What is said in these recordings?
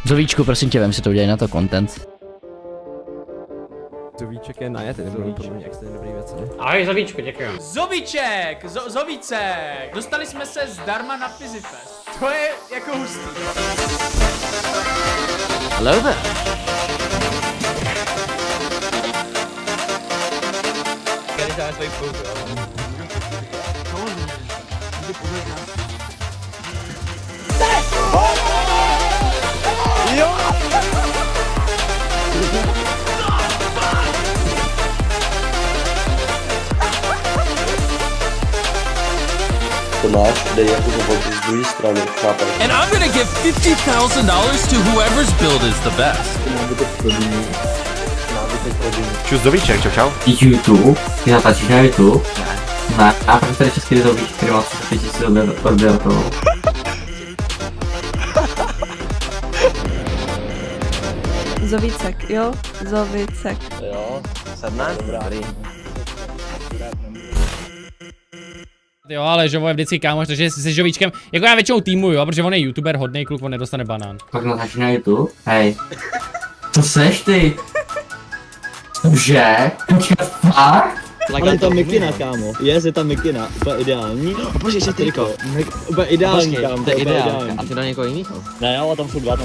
Zovíčku, prosím tě, vem si to, udělej na to content. Zovíček je najet, nebyl pro mě extrémně dobrý věc, ne? Ahoj Zovíčku, děkuji. Zovíček! Zovícek! Dostali jsme se zdarma na Fyzifest. To je jako hustý. Hello there. Když dáme svoji pouzu, jo! To máš, dej jako z druhé strany, chápeš? And I'm gonna give $50,000 to whoever's build is the best. Čus Zovíček, čau čau. YouTube? Ty natáčíš na YouTube? Ne. A proč tady český Zovíček, který má 35 000 odběratelů? Zovícek, jo? Zovícek. Jo, 17, dobrý. Jo, ale že je vždycky kámoš, takže se Žovíčkem, jako já většinou týmu, jo, protože on je youtuber, hodnej kluk, on nedostane banán. Pak natáčíš na YouTube? Hej. To seš ty? Cože? Počkat, fakt? Ale je tam mikina, kámo. Je tam mikina, úplně ideální. Bože, ještě ty Riko. Úplně ideální, kámo. To je ideální. A ty na někoho jiného? Ne, jo, tam jsou dva.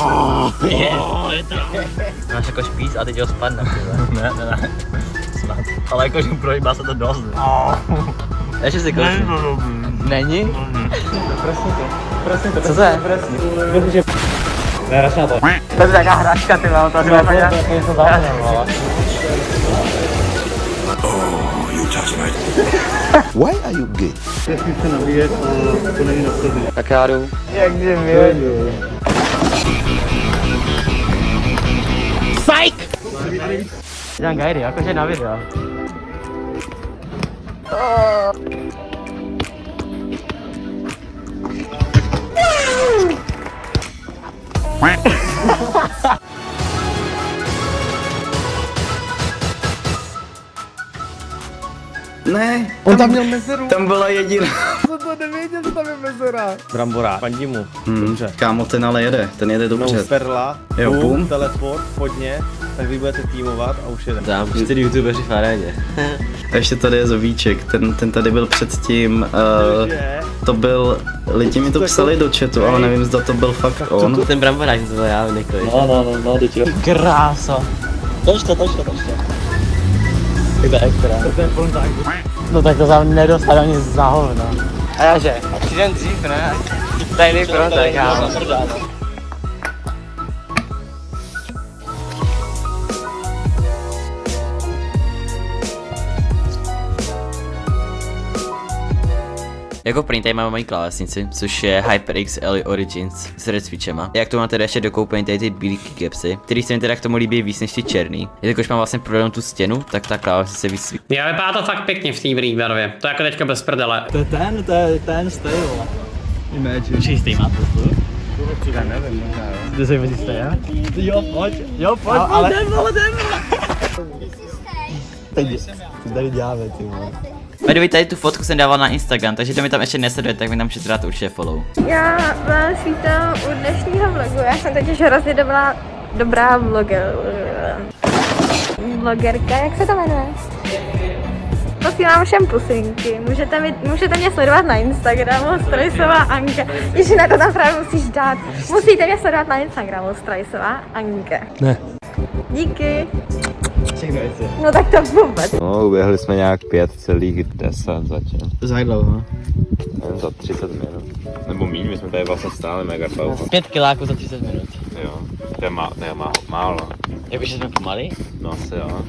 Máš jako špíc a teď ho spadne, ne. Snad. Ale jakože projíbá se to dost. Ještě si kousím. Není? Prosím tě. Co to je? Prosím. Ne, raš na to. To je taková hračka, ty mám, to asi máš něco záhodného. Why are you gay? Tak já jdu. Jak jsi mi? Psych! Dělám gajdy, jakože na video. Ne, On tam měl mezeru. tam byla jediná. Co to nevěděl, že tam je mezera. Brambora, fandí mu. Dobře. Kámo, ten ale jede, ten jede dobře. No, Perla, Jo, boom. teleport, hodně, tak vy budete týmovat a už jede. Dám 4 youtubeři v aréně. A ještě tady je Zovíček, ten tady byl předtím, to byl, lidi mi to psali do chatu, ale nevím, zda to byl fakt on. Ten bramboráč, to byl já, Nikoli. No, teď jo. Krása. Točto. To je extra. To je fronták. No tak to za mě nedostal ani za hovno. A já že? Týden dřív, ne? Tajný fronták, kámo. Jako print tady máme mojí klávesnici, což je HyperX Ellie Origins s red switchema. Jak to mám teda ještě dokoupený tady ty bílý keycapsy, který se mi teda k tomu líbí víc než ty černý. Jelikož mám vlastně prodanou tu stěnu, tak ta klávesnice víc svítí. Já vypadá to fakt pěkně v té barvě, to je jako teďka bez prdele. To je ten styl. Imagine. Čistý má to. Já nevím, možná jo. Ty jsi mezi stejně? Jo, pojď, ale... jdem. Teď tady děláme, ty vole. By tady tu fotku jsem dával na Instagram, takže kdo mi tam ještě nesleduje, tak mi tam můžete dát určitě follow. Já vás vítám u dnešního vlogu. Já jsem totiž hrozně dobrá vlogerka, jak se to jmenuje? Posílám všem pusinky, můžete mě sledovat na Instagramu, Strajsová Anka. Ježi, na to tam právě musíš dát. Musíte mě sledovat na Instagramu, Strajsová Anka. Ne. Díky. No tak to vůbec. No, uběhli jsme nějak 5,10 zatím. Za jak dlouho? Nevím, za 30 minut. Nebo míň, my jsme tady vlastně stáli mega dlouho. 5 kiláků za 30 minut. Jo, to je málo. Jakože jsme pomalý? No asi jo.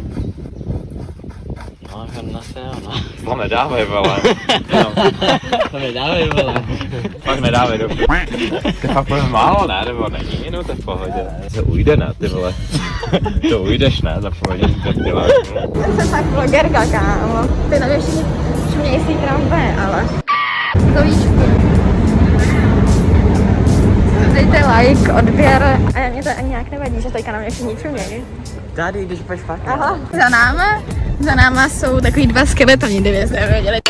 No, asi jo, no. To nedávej, vole. To nedávej, vole. Fakt nedávej, dobře. To je fakt málo, ne? Nebo není jenom to v pohodě. To ujde, ne, ty vole. To ujdeš, ne, za pohodě, to děláš. Já jsem fakt vlogerka, kámo. Ty na mě všichni šumějí si tramvaje, ale... Zovíčku. Dejte like, odběr a mě to ani nějak nevadí, že teďka na mě všichni šumějí. Tady, když půjdeš fakt. Aha, za náma jsou takový dva skeletoni, kdyby jste nevěděli.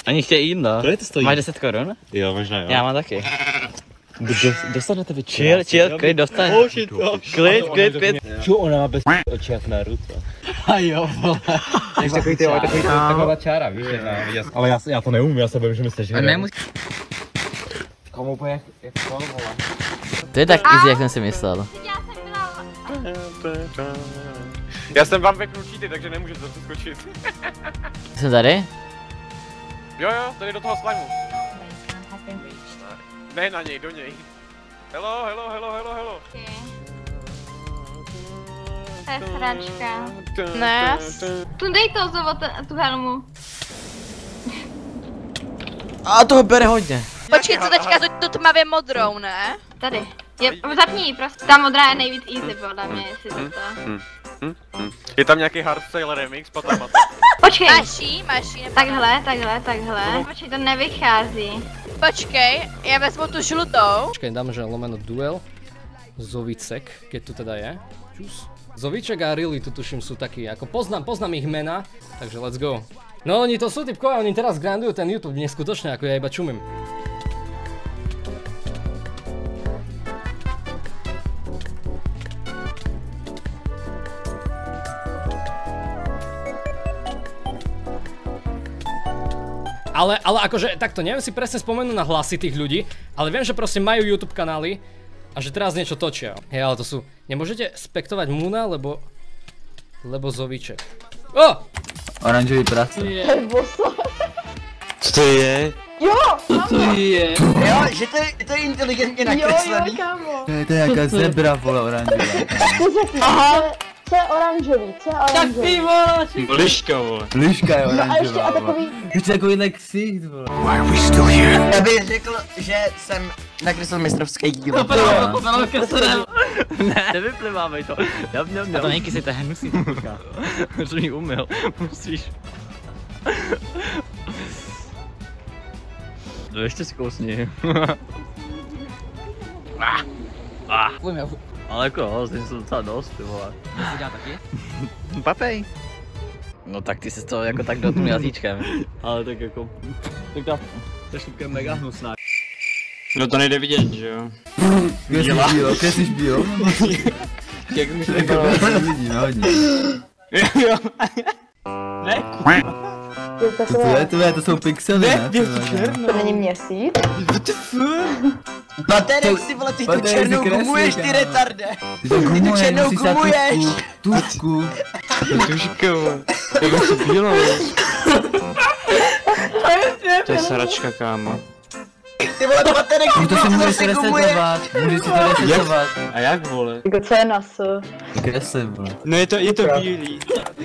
Oni chtějí jídlo. Kolik to stojí? Máš 10 korun? Jo, možná jo. Já mám taky. Dostanete vy Chill, klid, dostaň. Klid. Čo ona má bez očí jak Naruto. A jo, vole. Jsi takový taková čára, víš, ale já to neumím, já se bojím, že mi steží. Komu úplně jak to, vole. To je tak easy, jak jsem si myslel. Já jsem vám vypnul cheaty, takže nemůžete zase skočit. Jsem tady? Jo, tady do toho slimu. Ne na něj, do něj. Hello. To je sračka. Ne, tundej to tu helmu. A toho bere hodně. Počkej, co teďka tu tmavě modrou, ne? Tady. Zapni ji prostě. Ta modrá je nejvíc easy podle mě, jestli to. Je tam nějaký hardstyle remix, potom. Počkej. Máš jí, Takhle. Počkej, to nevychází. Počkej, já vezmu tu žlutou. Počkej, dám, že lomeno duel. Zovicek, keď tu teda je. Čus. Zoviček a Rilly tu tuším sú takí, ako poznám ich mena, takže let's go. No oni to sú typkovia, oni teraz grandujú ten YouTube neskutočne, ako ja iba čumím. Ale akože takto, neviem si presne spomenúť na hlasy tých ľudí, ale viem, že proste majú YouTube kanály a že teraz niečo točia. Hej, ale to sú... Nemôžete spektovať Muna, lebo Zoviček. O! Oranžový prase. Co to je? Jo! Co to je? Jo, že to je inteligentně nakreslený. Jo, kámo. To je jaká zebra, vole, oranžová. Aha. Co je oranžový? Tak ty vole! Liška, vole. Liška je oranžová, no a ještě a takový... Ještě takovýhle ksicht, vole. Why are we still here? Já bych řekl, že jsem nakreslil mistrovský díl. To bylo keserem. Ne, nevyplivávej to. A to nejky to je hnusný týka. Že mi umyl, musíš. No ještě si kousni. Ale jako, z jsem docela dost, ty vole. To si dělá taky? Papej. No tak ty jsi to jako tak dotknul jazyčkem. Ale tak jako... Tak ta šlupka je mega hnusná. No to nejde vidět, že jo? Kde jsi byl? Jak mi to vidí, no hodně. Jo. Ne, to jsou pixely, ne? To není měsíc? Baterek si vole, ty tu černou gumuješ, ty retarde. Ty tu černou gumuješ. Tušku. Tušku. Jak jsi bílo, to je sračka, kámo. Ty vole, baterek si to si můžeš resetovat, můžeš si to resetovat. A jak, vole? Jako co je na S? Kde se, vole? No je to bílý.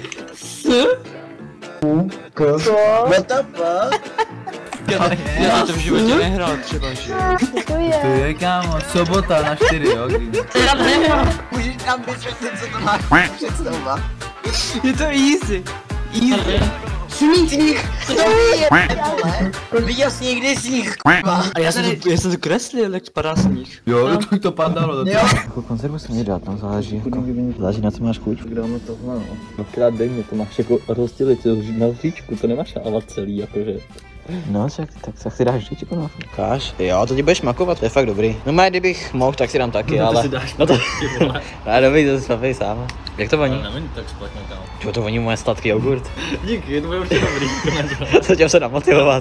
Co? What the fuck? Já to v životě nehrál třeba, že? Co to je? To je, kámo, sobota na 4, jo? Můžeš nám vysvětlit, co to máš představovat? Je to easy. Sníh! Co to je? Viděl jsi někdy sníh, k***a? A já jsem to kreslil, jak spadá sníh. Jo, to padalo. Jo. Jako konzervu se mě dát, tam záleží na co máš chuť. Kde ono to zná, no. Dvakrát denně, to máš jako rozdělit na říčku, to nemáš dávat celý, jakože. No, tak si dáš říčku na Káš? Jo, to ti budeš makovat, to je fakt dobrý. No má, kdybych mohl, tak si dám taky, ale... si dáš no to... No dobrý, to si papej sám. Jak to voní? Nevím, tak špatně, kámo. Jo, to voní moje sladký jogurt. Díky, to bude určitě dobrý. Chtěl se namotivovat.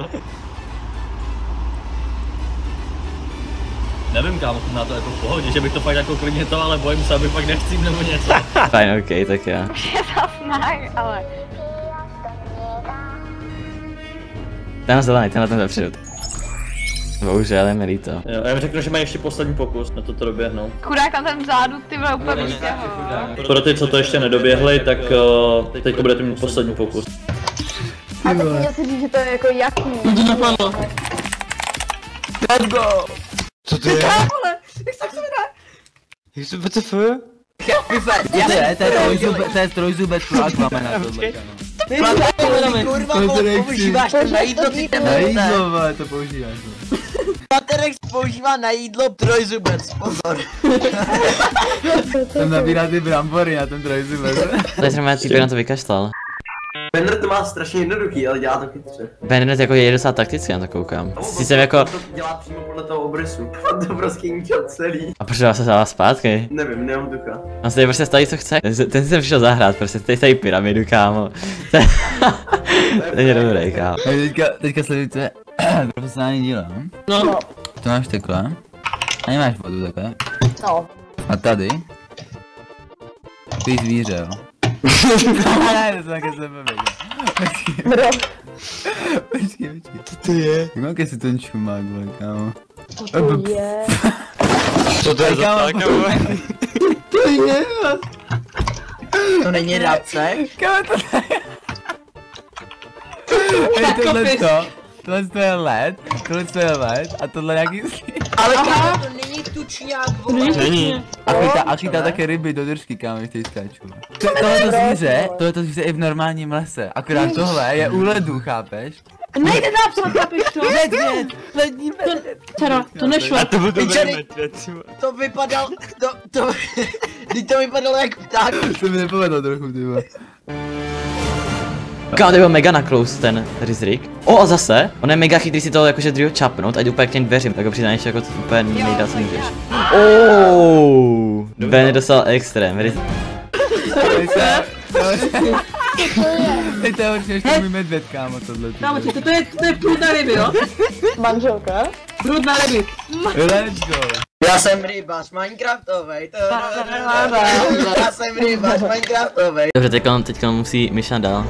Nevím, kámo, na to jako v pohodě, že bych to fakt jako klidně to, ale bojím se, abych fakt nechcím nebo něco. Fajn, okej, tak já. Je to snah, ale... Ten na ten vepředu. Bohužel, je mi líto. Jo, já jim řeknu, že mají ještě poslední pokus na to doběhnout. Chudák na ten vzadu, ty vole, úplně vítěho. Pro ty, co to ještě nedoběhli, tak teďko budete mít poslední pokus. A teď měl si říct, že to je jako jaký. To napadlo. Let's go! Co to je? Jak se to dá? Jak se WTF? To je trojzubec pro Aquamana tohle. Kurva, používáš to na jídlo, ty Na jídlo, to používáš. Baterek používá na jídlo trojzubec, pozor. Tam nabírá ty brambory na ten trojzubec. Tady jsem týpek na to vykašlal. Benner to má strašně jednoduchý, ale dělá to chytře. Benner jako je docela taktický, na to koukám. Jsem jako... To dělá přímo podle toho obrysu. On to prostě ničil celý. A proč se dává zpátky? Nevím, nemám ducha. On se tady prostě staví, co chce. Ten si sem přišel zahrát, prostě tady staví pyramidu, kámo. To je dobrý, kámo. Teďka sledujte profesionální dílo. No. To máš takhle. A nemáš vodu takhle. No. A tady. Ty zvíře, jo. Ne, to také se Bro. Počkej. Co to je? Jak si ten čumák, vole, kámo. Co to je? Co to je za ptáka, To je, to není rabce? kámo, to je. Tohle to je led, a tohle nějaký... Ale kámo, to není tučňák, vole. Není. A chytá také ryby do držky, kámo, když tady skáču. Tohleto zvíře je v normálním lese, akorát tohle je u ledu, chápeš? Nejde napsat, chápeš to? Lední medvěd. Teda, to nešlo. A to to vypadalo, to vypadalo jak pták. To mi nepovedlo trochu, ty vole. Kámo, to byl mega na close ten Rizrik. O, a zase, on je mega chytrý si to jakože druhého čapnout a jdu úplně k těm dveřím, tak ho přiznáš jako úplně nejdál co můžeš. Ben dostal extrém, Teď to je určitě ještě můj medvěd, kámo, tohle. Kámo, to je průd na ryby, jo? Manželka? Průd na ryby. Let's go. Já jsem rybář Minecraftovej. Já jsem rybář Minecraftovej. Dobře, teďka musí Misha dál.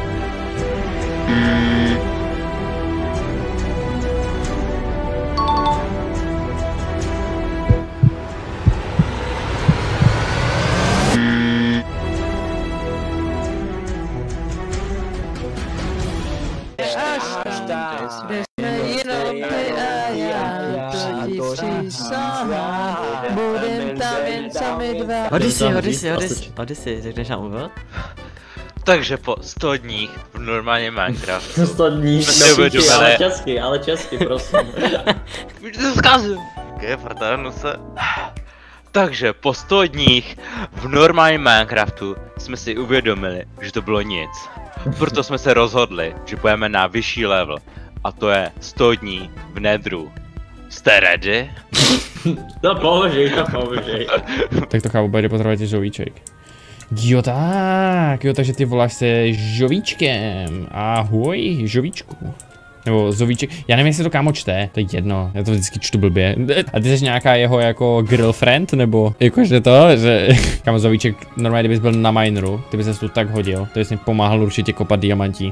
Odyssey, řekneš nám úvod? Takže po 100 dních v normálně Minecraftu 100 dní, ale česky, prosím. Už to zkazuju. Pardon, se. Takže po 100 dních v normálním Minecraftu jsme si uvědomili, že to bylo nic. Proto jsme se rozhodli, že půjdeme na vyšší level. A to je 100 dní v Nedru. Jste ready? To použij. Tak to chápu, bude potřebovat žovíček. Jo tak, jo, takže ty voláš se žovíčkem. Ahoj, žovíčku. Nebo zovíček, já nevím, jestli to kámo čte, to je jedno, já to vždycky čtu blbě. A ty jsi nějaká jeho jako girlfriend, nebo jakože to, že kámo zovíček, normálně kdybys byl na mineru, ty bys se tu tak hodil, to bys mi pomáhal určitě kopat diamantí.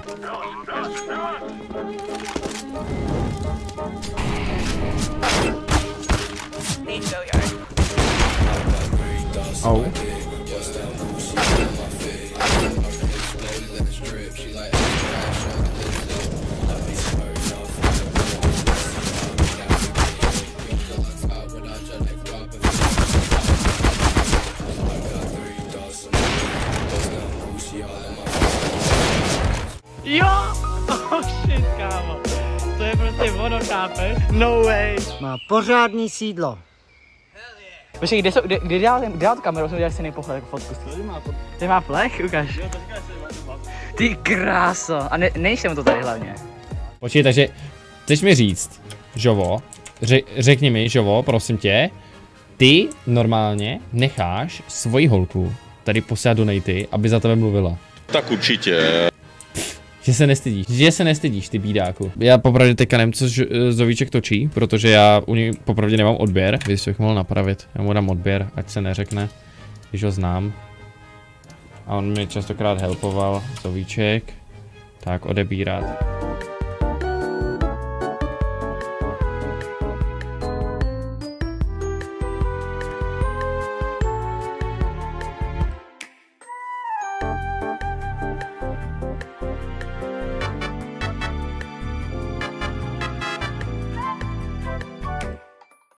Oh. Jo! Oh shit, kámo. To je prostě ono, chápeš? No way. Má pořádný sídlo. Počkej, kde dělal tu kameru, jsem udělal stejný pohled jako fotku. Tady má plech, ukáž. Ty kráso. A nejsem to tady hlavně. Počkej, takže chceš mi říct, Žovo, řekni mi, Žovo, prosím tě, ty normálně necháš svoji holku tady posílat donaty, aby za tebe mluvila. Tak určitě. Že se nestydíš, ty bídáku. Já popravdě teďka nevím, co Zovíček točí, protože já u něj popravdě nemám odběr, když bych mohl napravit. Já mu dám odběr, ať se neřekne, když ho znám. A on mi častokrát helpoval, Zovíček. Tak odebírat.